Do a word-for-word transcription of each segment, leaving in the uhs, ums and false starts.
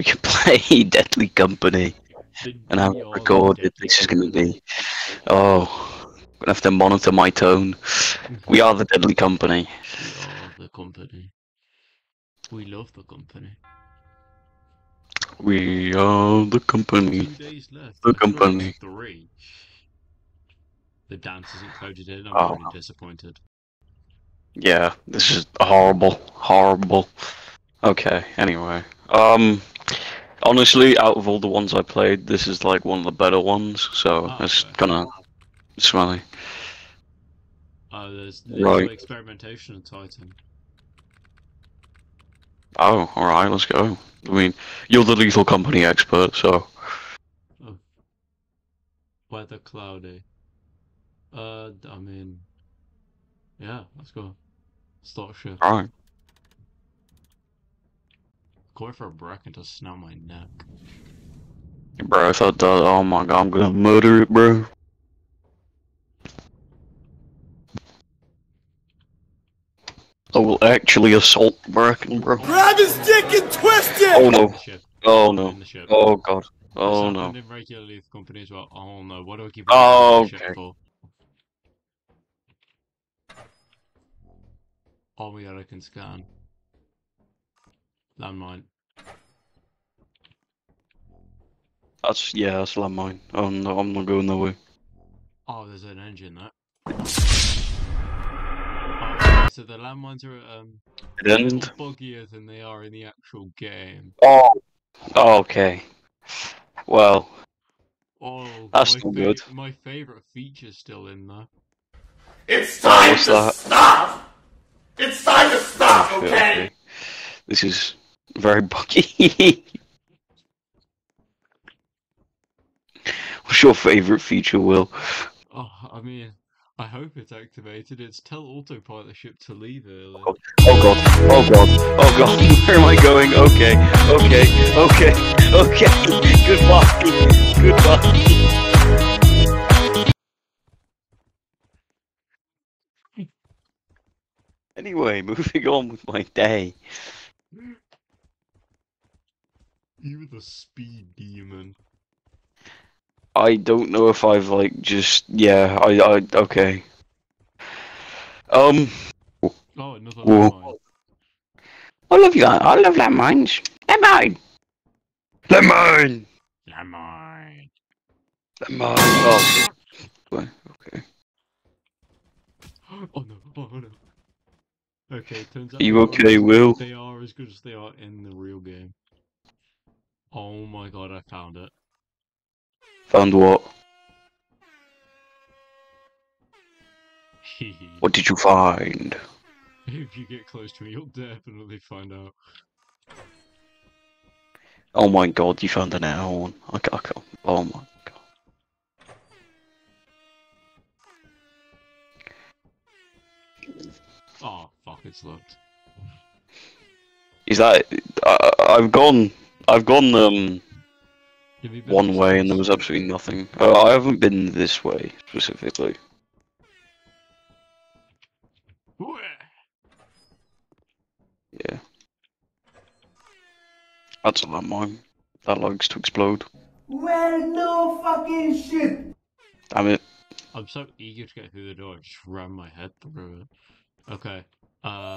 we can play Deadly Company. Did And I we have are recorded. Deadly This is going to Company. be. Oh, I'm gonna have to monitor my tone. We are the Deadly Company. We are the company. We love the company. We are the company. Two days left. The I thought it was company. three. The dance isn't coded in. I'm Oh. really disappointed. Yeah, this is horrible. Horrible. Okay, anyway. Um, honestly, out of all the ones I played, this is like one of the better ones, so Oh, it's okay. kinda smelly. Oh, there's, there's Right. no experimentation in Titan. Oh, alright, let's go. I mean, you're the Lethal Company expert, so. Oh. Weather cloudy. Uh, I mean... Yeah, let's go. Start shift. Alright. Going for a bracken to snap my neck. Bro, I thought that, oh my god, I'm gonna murder it, bro. I will actually assault Bracken, bro. Grab his dick and twist it! Oh no. Ship. Oh In no. the ship. Oh god. This Oh no. happened in regular Leaf Company as well. Oh no, what do I keep Oh, the ship okay. for? Oh my god, I can scan. Landmine. That's, yeah, that's landmine. Oh no, I'm not going that way. Oh, there's an engine there. Oh, so the landmines are um It a end? little buggier than they are in the actual game. Oh. Oh, okay. Well, Oh, that's my, still fa good. my favourite feature's still in there. It's Oh, time what's to that? stop! It's time to stop, Okay, okay? okay. This is very buggy. What's your favourite feature, Will? Oh, I mean, I hope it's activated. It's tell autopilot ship to leave early. Oh god, oh god, oh god, where am I going? Okay, okay, okay, okay, goodbye, goodbye. Anyway, moving on with my day. You're the speed demon. I don't know if I've like just, yeah, I, I, okay. Um, Oh, another whoa. landmine. I love you, I love landmines. Lemon! Lemon! Landmine. Lemon! Oh, okay. okay. Oh no, oh no. Okay, turns out Are you they are okay, as- Will? They are as good as they are in the real game. Oh my god, I found it. Found what? What did you find? If you get close to me, you'll definitely find out. Oh my god, you found an hour one. I can't, I can't. Oh my god. Oh, fuck, it's locked. Is that? I, I've gone. I've gone um Have you been one way and there upstairs? was absolutely nothing. Uh, I haven't been this way specifically. Wah! Yeah. That's a landmine. That likes to explode. Well, no fucking shit! Damn it. I'm so eager to get through the door, I just ran my head through it. Okay, uh...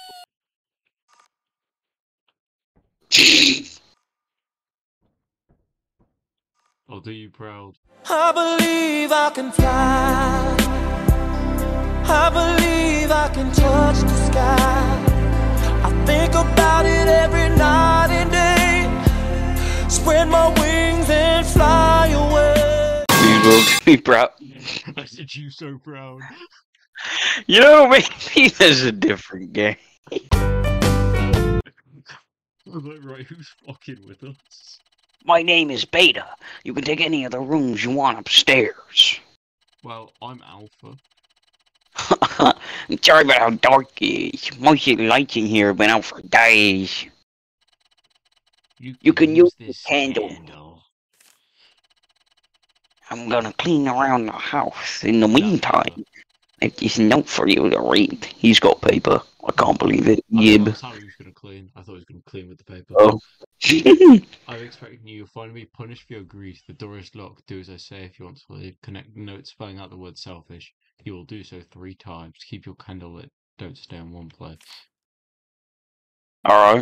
I'll do you proud. I believe I can fly. I believe I can touch the sky. I think about it every night and day. Spread my wings and fly away. Please will be proud. I said you so proud. You know, maybe there's a different game. I was like, right, who's fucking with us? My name is Beta. You can take any of the rooms you want upstairs. Well, I'm Alpha. I'm sorry about how dark it is. Most of the lights in here have been out for days. You can use this candle. candle. I'm gonna clean around the house in the meantime. It is not for you to read. He's got paper. I can't believe it. I thought Yib. that's how he was going to clean. I thought he was going to clean with the paper. Oh. I'm expecting you. You'll find me punished for your grease. The door is locked. Do as I say if you want to leave. Connect notes spelling out the word selfish. You will do so three times. Keep your candle lit. Don't stay in one place. Alright.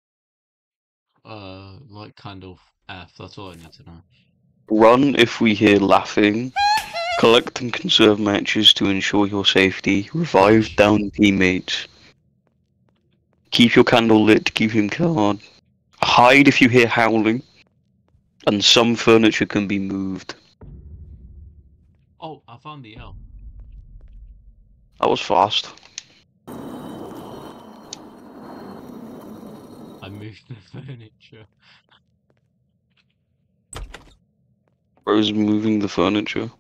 Uh, light candle F. That's all I need to know. Run if we hear laughing. Collect and conserve matches to ensure your safety. Revive down teammates. Keep your candle lit to keep him calm. Hide if you hear howling. And some furniture can be moved. Oh, I found the L. That was fast. I moved the furniture. Bro's moving the furniture.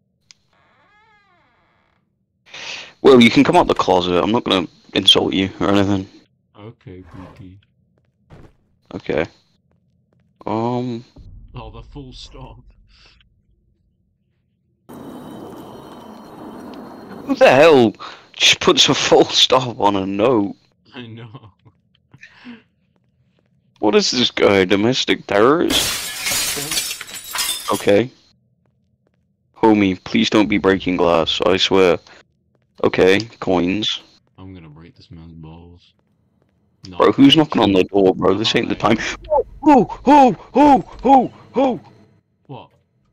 Well, you can come out the closet. I'm not gonna insult you or anything. Okay, Gookie. Okay. Um. Oh, the full stop. Who the hell just puts a full stop on a note? I know. What is this guy? Domestic terrorist? Okay. Homie, please don't be breaking glass, I swear. Okay, coins. I'm gonna break this man's balls. No, Bro, who's knocking on the door, bro? This ain't the time. Oh, oh, oh, oh, oh! What?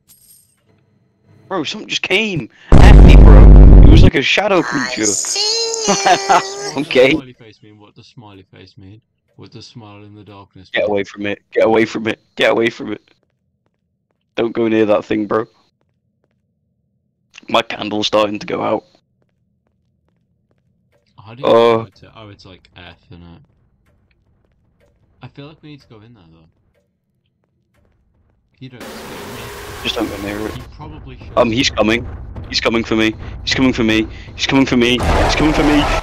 Bro, something just came at me, bro. It was like a shadow creature. What Okay. does smiley face mean? What does smiley face mean? What does smile in the darkness Get mean? away from it. Get away from it. Get away from it. Don't go near that thing, bro. My candle's starting to go out. How do you Uh, know it's a- oh, it's like F, isn't it? I feel like we need to go in there, though. You don't scare me. Just don't go near it. You probably should. Um, he's coming. He's coming for me. He's coming for me. He's coming for me. He's coming for me.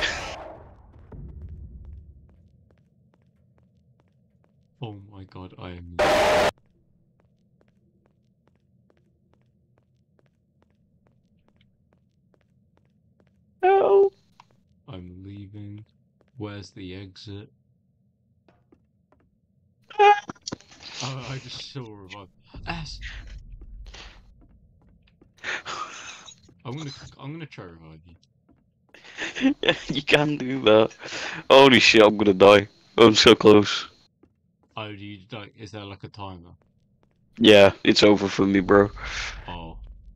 Oh my god, I am... No. I'm leaving. Where's the exit? Oh, I just saw a revive. S! I'm gonna, I'm gonna try revive you. You can do that. Holy shit, I'm gonna die. I'm so close. Oh, do you, like, is there like a timer? Yeah, it's over for me, bro. Oh.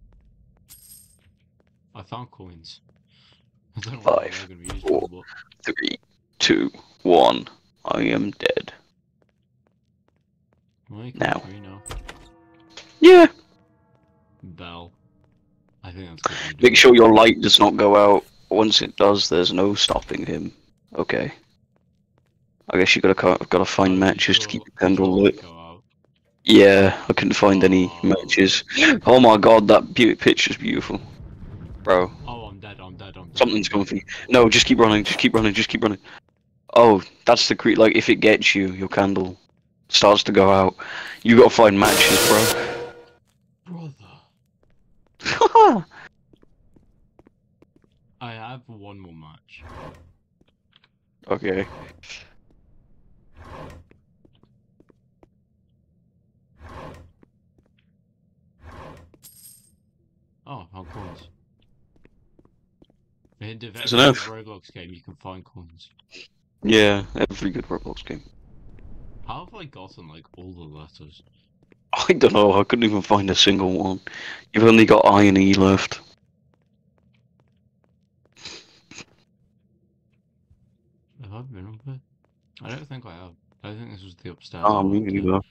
I found coins. I don't know what Five, they're gonna be used four. for, but... Three, two, one. I am dead. Well, you can Now. free now. Yeah. Bell. I think that's good. I'm Make doing. sure your light does not go out. Once it does, there's no stopping him. Okay. I guess you gotta ca- gotta find Oh, did matches to your- keep your did candle your lit. light go out? Yeah, I couldn't find any Oh. matches. Oh my god, that be- picture's beautiful, bro. Oh, I'm dead, I'm dead, I'm dead. Something's I'm coming dead. for you. No, just keep running. Just keep running. Just keep running. Oh, that's the cre- like if it gets you, your candle starts to go out. You gotta find matches, Brother. bro. I have one more match. Okay. Oh, how coins. The hint of There's every enough. Roblox game, you can find coins. Yeah, every good Roblox game. How have I gotten, like, all the letters? I don't know. I couldn't even find a single one. You've only got I and E left. Have I been up there? I don't think I have. I think this was the upstairs. Oh, I me went to. neither.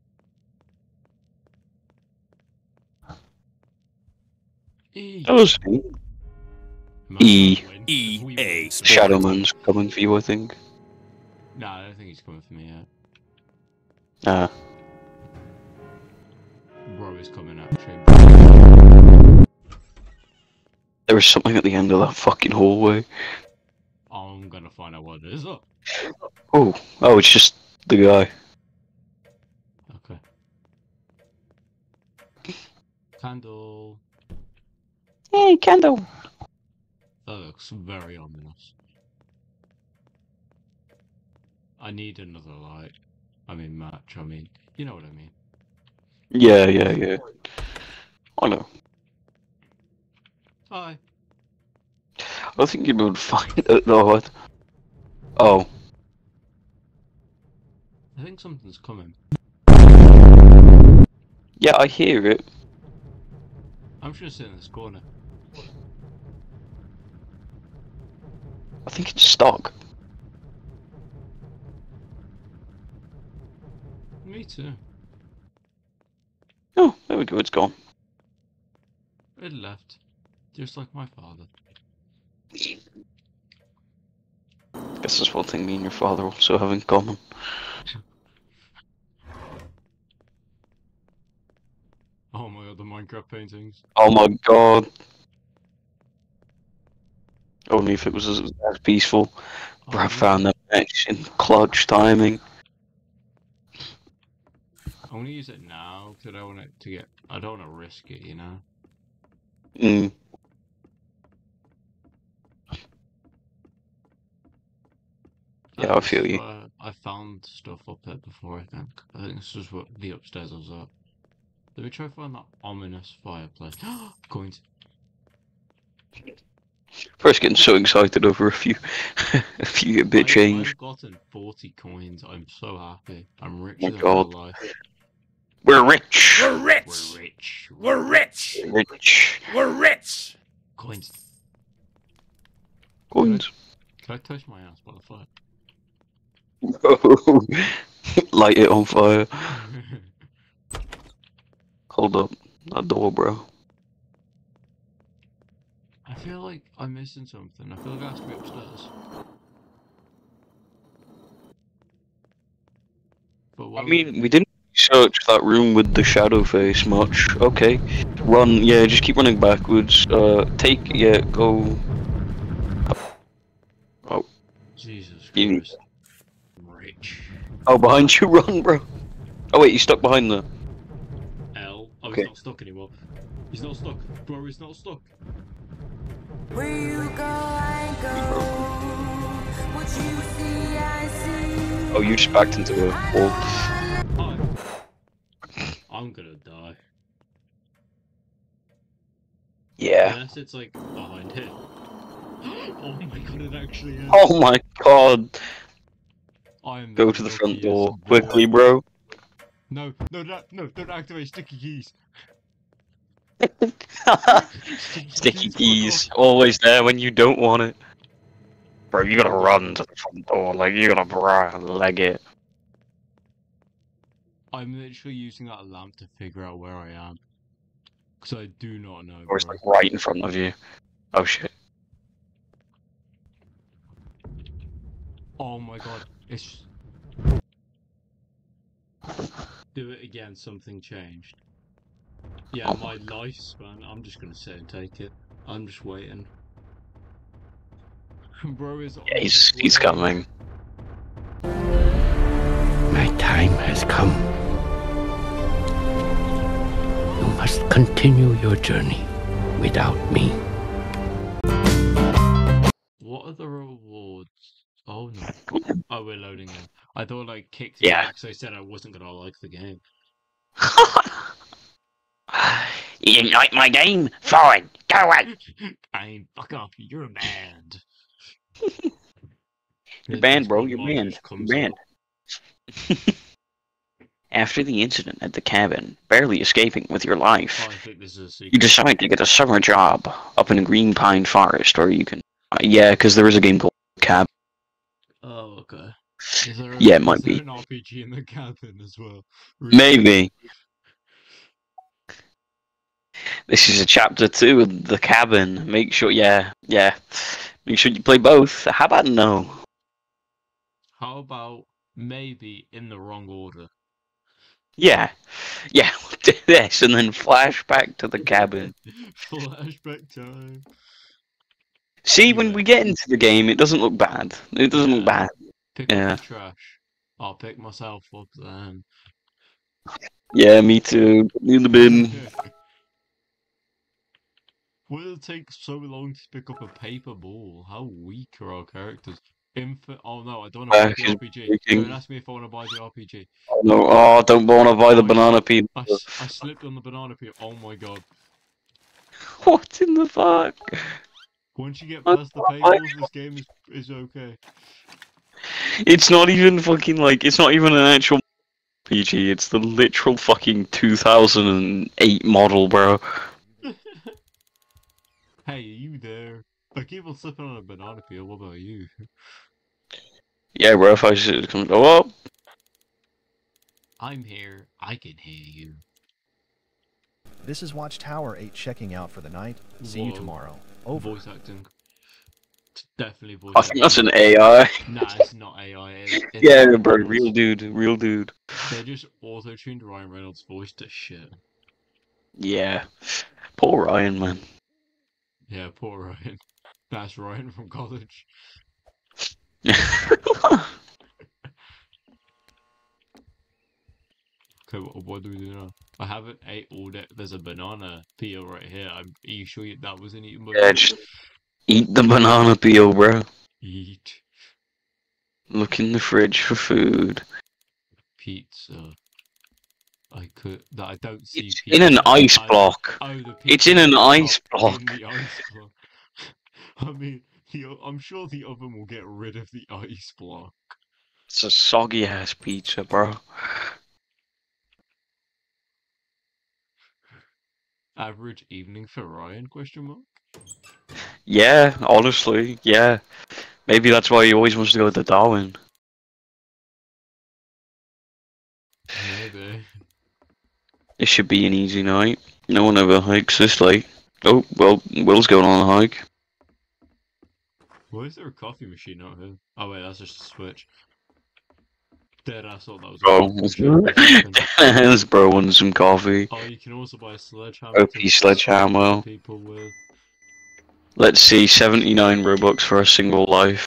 E! That was E. Imagine E. I win. E If we A win. Sport. Shadowman's coming for you, I think. Nah, I don't think he's coming for me yet. Ah. Bro is coming actually. There is something at the end of that fucking hallway. I'm gonna find out what it is. Oh, Oh, oh, it's just the guy. okay. Candle. Hey, candle. That looks very ominous. I need another light. I mean match, I mean, you know what I mean. Yeah, yeah, yeah. I know. Hi. I think you'd be able to find it. No, what? Oh. I think something's coming. Yeah, I hear it. I'm just gonna sit in this corner. I think it's stuck. Me too. Oh, there we go, it's gone. It left. Just like my father. Guess that's one thing me and your father also have in common. Oh my god, the Minecraft paintings. Oh my god. Only if it was as, as peaceful. Oh, Bro, I yeah. found that match in clutch timing. I'm gonna use it now because I don't want it to get. I don't want to risk it, you know. Mm. Yeah, I Uh, feel you. uh, I found stuff up there before. I think. I think this was what the upstairs was at. Let me try to find that ominous fireplace. Coins. First, getting so excited over a few, a few bit I, change. I've gotten forty coins. I'm so happy. I'm richer My than God. real life. We're rich. We're rich. We're rich. We're rich. Rich. We're rich. Coins. Coins. Can I touch my ass by the fire? Light it on fire. Hold up. That door, bro. I feel like I'm missing something. I feel like I have to be upstairs. But I what mean, we didn't search that room with the shadow face much. Okay. Run, yeah, just keep running backwards. Uh, take, yeah, go. Oh. Jesus You- Christ. I'm rich. Oh, behind you, run, bro. Oh, wait, you stuck behind the. L. Oh, Okay. he's not stuck anymore. He's not stuck. Bro, he's not stuck. Where you go, I go. What you see, I see. Oh, you just backed into a wall. Hi. I'm gonna die. Yeah. Unless it's like behind him. Oh my god, it actually is. Oh my god. I'm Go to the front luckiest door. boy. Quickly, bro. No, no, no, no, don't activate sticky keys. Sticky keys. Always there when you don't want it. Bro, you gotta run to the front door. Like, you gotta bro, leg it. I'm literally using that lamp to figure out where I am. Because I do not know, Or it's bro. like right in front of you. Oh shit. Oh my god, it's... Do it again, something changed. Yeah, Oh my lifespan, I'm just gonna sit and take it. I'm just waiting. Bro is on Yeah, he's, his he's way. coming. My time has come. You must continue your journey without me. What are the rewards? Oh no. Oh, we're loading in. I thought I kicked it Yeah. back because I said I wasn't gonna like the game. You didn't like my game? Fine, go away. Aim, fuck off, you're banned. You're banned, bro. You're banned. You're Comes banned. up. After the incident at the cabin, barely escaping with your Oh, life, I think this is a you secret. decide to get a summer job up in a green pine forest, or you can. Uh, yeah, because there is a game called Cab. Oh, okay. Is there a, Yeah, it is might there be. an R P G in the cabin as well? Maybe. This is a chapter two of the cabin. Make sure, yeah, yeah. Make sure you play both. How about no? How about maybe in the wrong order? Yeah, yeah. Do this and then flashback to the cabin. Flashback time. See, when Yeah. we get into the game, it doesn't look bad. It doesn't look Yeah. bad. Pick Yeah. up the trash. I'll pick myself up then. Yeah, me too. Put me in the bin. Why does it take so long to pick up a paper ball? How weak are our characters? Infant. Oh no, I don't want to buy Back the is R P G. breaking. Don't ask me if I want to buy the R P G. Oh, no, oh, don't want to buy the Oh, banana shit. peel. I, s- I slipped on the banana peel. Oh my god. What in the fuck? Once you get What past the the fuck? paywalls, this game is is okay. It's not even fucking like, it's not even an actual R P G, it's the literal fucking two thousand eight model, bro. Hey, are you there? I keep on slipping on a banana peel. What about you? Yeah, bro, if I should come, oh, up. I'm here. I can hear you. This is Watchtower eight checking out for the night. See you Whoa. tomorrow. Over. Voice acting. It's definitely voice I acting. think that's an A I. Nah, it's not A I. It, it's Yeah, Ryan bro, Reynolds. real dude, real dude. They just auto-tuned Ryan Reynolds' voice to shit. Yeah. Poor Ryan, man. Yeah, poor Ryan. That's Ryan from college. Okay, what, what do we do now? I haven't ate all day. There's a banana peel right here. I'm, are you sure that wasn't eaten by Yeah, you? just eat the banana peel, bro. Eat Look in the fridge for food. pizza. I could. That I don't see. It's pizza. in an ice I- block. Oh, the It's pizza in an is ice not block. In the ice block. I mean, the, o- I'm sure the oven will get rid of the ice block. It's a soggy ass pizza, bro. Average evening for Ryan? Question mark. Yeah, honestly, yeah. Maybe that's why he always wants to go to Darwin. Maybe. It should be an easy night. No one ever hikes this late. Oh, well, Will's going on a hike. Why is there a coffee machine out here? Oh wait, that's just a switch. Dead, I thought that was a Bro, coffee machine. What's happened? this bro wants some coffee. Oh, you can also buy a sledgehammer O to P smash sledgehammer. people with. Let's see, seventy-nine Robux for a single life.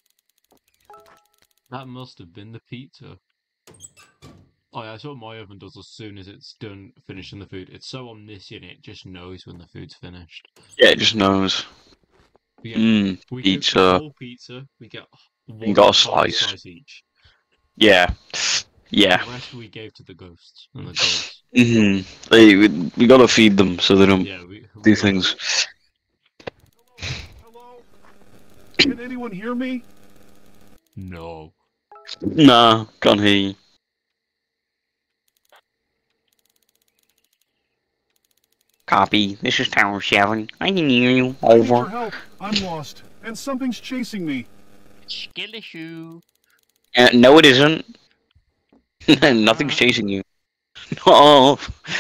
That must have been the pizza. Oh yeah, that's what my oven does as soon as it's done finishing the food. It's so omniscient, it just knows when the food's finished. Yeah, it just knows. We get, Mmm, we cook pizza. the whole pizza. We get one got a half slice. slice each. Yeah. Yeah. The rest we gave to the ghosts and the gods. Mm-hmm. They, we, we gotta feed them so they don't Yeah, we, we do got- things. Hello? Can anyone hear me? No. Nah, can't hear you. Copy. This is Tower seven. I can hear you. I need your Over. help. I'm lost, and something's chasing me. Skill issue. Uh, no, it isn't. Nothing's chasing you. Oh.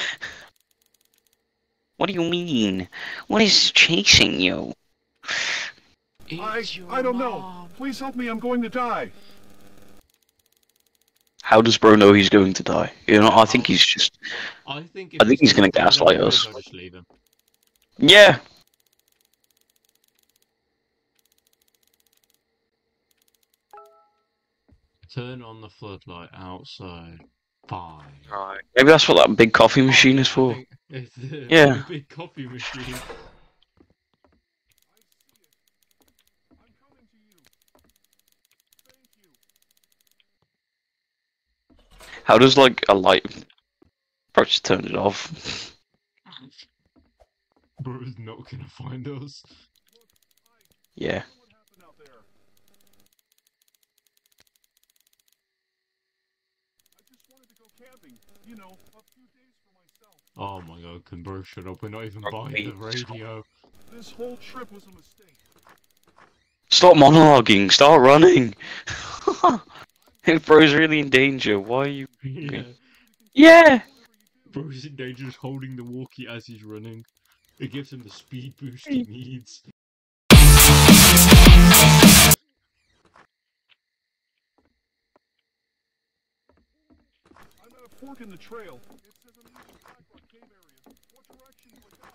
What do you mean? What is chasing you? I I don't know. Please help me. I'm going to die. How does bro know he's going to die? You know, I think he's just... I think. I think he's gonna gonna gaslight us. I'll just leave him. Yeah. Turn on the floodlight outside. Fine. Right. Maybe that's what that big coffee machine Oh, is yeah, I for. think It's the, Yeah. the big coffee machine. I'm coming to you. Thank you. How does, like, a light... Bro, just turn it off. Bro is not gonna find us. Yeah. What happened out there? I just wanted to go camping. You know, a few days for myself. Oh my god, can bro shut up? We're not even Fuck buying me. the radio. This whole trip was a mistake. Stop monologuing. Start running. If bro's really in danger, why are you... Yeah. Yeah! Bro's in danger just holding the walkie as he's running. It gives him the speed boost he needs. I'm at a fork in the trail. It says I'm near the Blackrock Cave area. What direction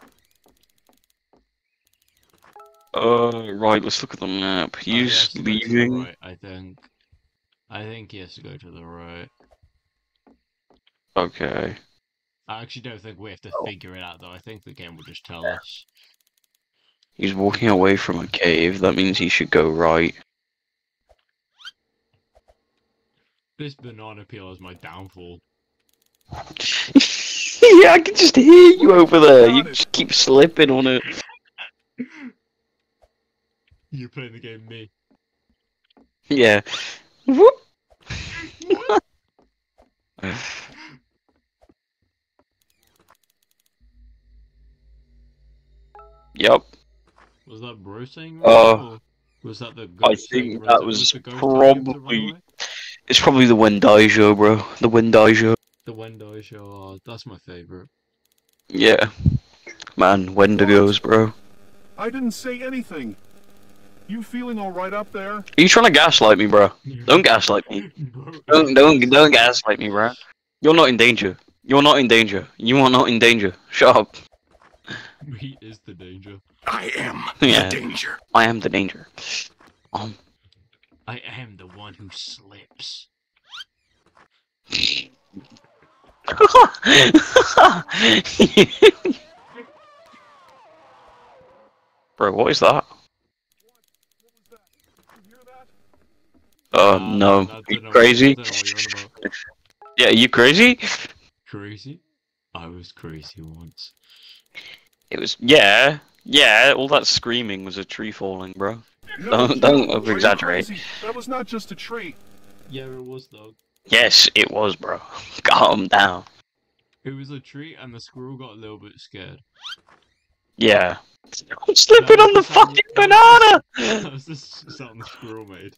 do I go? Uh, right, let's look at the map. Oh, he has He's to go to the leaving... right, I think. I think he has to go to the right. Okay. I actually don't think we have to Oh. figure it out though. I think the game will just tell us. He's walking away from a cave. That means he should go right. This banana peel is my downfall. Yeah, I can just hear you over there. You just keep slipping on it. You playing the game, me. Yeah. Whoop. Yup. Was that bro saying Uh, right, or was that the ghost I saying think run that to- was the ghost telling him to run probably. away? It's probably the Wendigo, bro. The Wendigo. The Wendigo show, oh, that's my favourite. Yeah. Man, Wendigos, bro. I didn't say anything. You feeling all right up there? Are you trying to gaslight me, bro? Don't gaslight me. Don't, don't, don't gaslight me, bro. You're not in danger. You're not in danger. You are not in danger. Shut up. He is the danger. I am Yeah. the danger. I am the danger. Um. I am the one who slips. Bro, what is that? You hear that? Oh, Nah, no. I don't You know- crazy? I don't know what you're on about. Yeah, you crazy? Crazy? I was crazy once. It was, yeah. Yeah, all that screaming was a tree falling, bro. No, Don't- don't no, are you over-exaggerate. crazy? That was not just a tree. Yeah, it was though. Yes, it was, bro. Calm down. It was a tree, and the squirrel got a little bit scared. Yeah. I'm slipping on the That was fucking the sound- banana! That was the s- sound the squirrel made.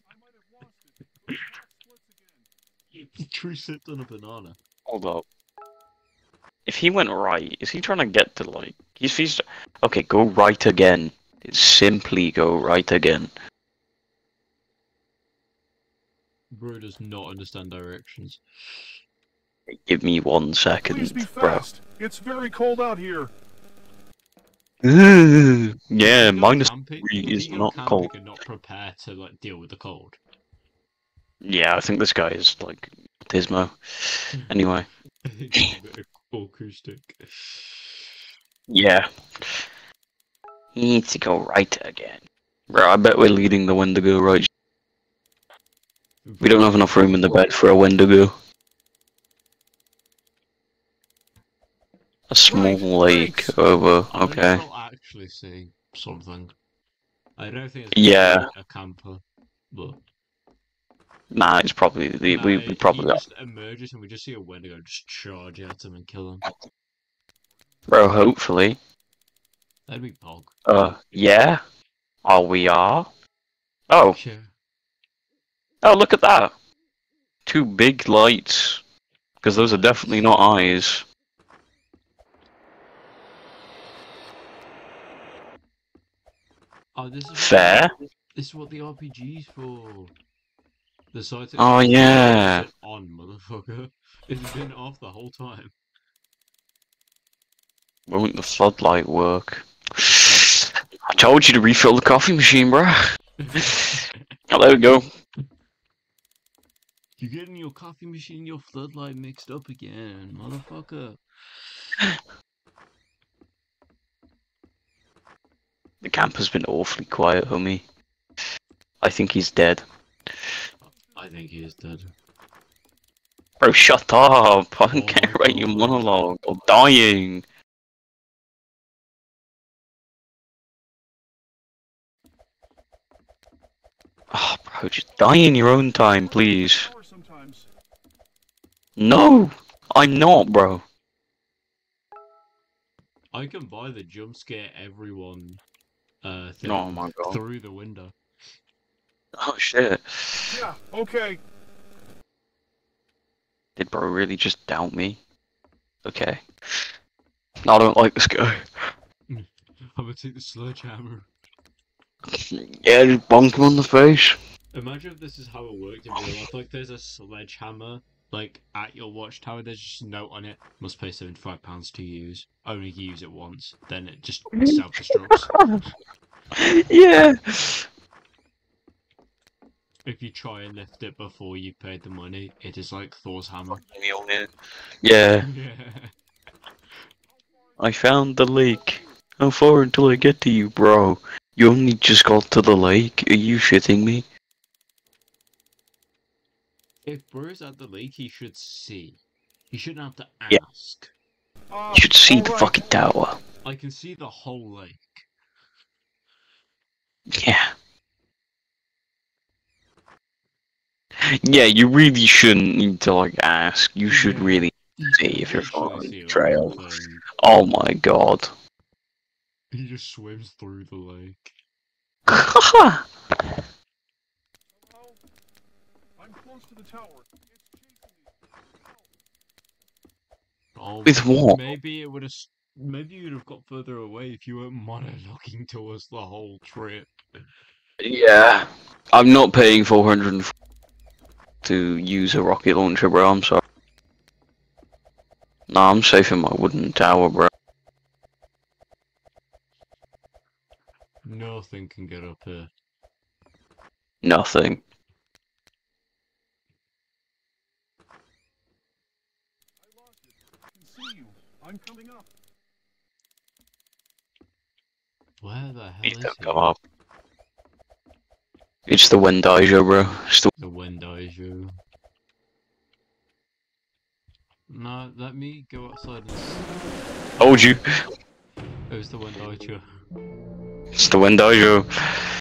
The tree slipped on a banana. Hold up. If he went right, is he trying to get to, like... He's, he's... Okay, go right again. Simply go right again. Bro does not understand directions. Give me one Please second, be bro. fast. It's very cold out here. Yeah, If you go minus camping- three if is you go not camping cold. and not prepare to like deal with the cold. Yeah, I think this guy is, like, Tismo. Anyway. I think it's a bit acoustic. Yeah. He needs to go right again. Bro, I bet we're leading the Wendigo right. We don't have enough room in the bed for a Wendigo. A small Right, lake thanks. over, I think okay. I'll actually see something. I don't think it's Yeah. gonna be a camper, but Nah, it's probably, the, Nah, we, he we probably got. just emerges and we just see a Wendigo just charge at him and kill him. Bro, hopefully. That'd be pog. Uh, yeah? Oh, we are? Oh, Yeah. oh, look at that. Two big lights. Because those are definitely not eyes. Oh, this is what Fair. The, this is what the R P G's for. The site. Oh, yeah. On motherfucker. It's been off the whole time. Won't the floodlight work? I told you to refill the coffee machine, bro. Oh, there we go. You're getting your coffee machine and your floodlight mixed up again, motherfucker. The camper's been awfully quiet, homie. I think he's dead. I think he is dead. Bro, shut up! I don't Oh care my about your God. monologue. I'm dying. Oh, bro, just die in your own time, please. Power sometimes. No! I'm not, bro. I can buy the jump scare everyone uh thing Oh my god. through the window. Oh shit. Yeah, okay. Did bro really just doubt me? Okay. I don't like this guy. I'm gonna take the sledgehammer. Yeah, just bonk him on the face. Imagine if this is how it worked in real life. Like, there's a sledgehammer, like, at your watchtower. There's just a note on it. Must pay seventy-five pounds to use. Only use it once. Then it just self-destructs. Yeah. If you try and lift it before you paid the money, it is like Thor's hammer. Yeah. Yeah. I found the leak. How far until I get to you, bro? You only just got to the lake. Are you shitting me? If Bro's at the lake, he should see. He shouldn't have to Yeah. ask. Uh, You should see all the right. fucking tower. I can see the whole lake. Yeah. Yeah, you really shouldn't need to like ask. You should Yeah. really You see can if you're literally following see the the whole trail. thing. Oh my god. He just swims through the lake. Hello? I'm close to the tower. It's chasing me. Oh, With what? maybe it would have. Maybe you'd have got further away if you weren't monologuing to us the whole trip. Yeah. I'm not paying four hundred to use a rocket launcher, bro. I'm sorry. Nah, I'm safe in my wooden tower, bro. Nothing can get up here. Nothing. I lost it. I can see you. I'm coming up. Where the hell Please is don't he? come up. It's the Wendigo, bro. It's the The Wendigo. No, let me go outside and s- told you. It was the Wendigo. It's the Wendigo.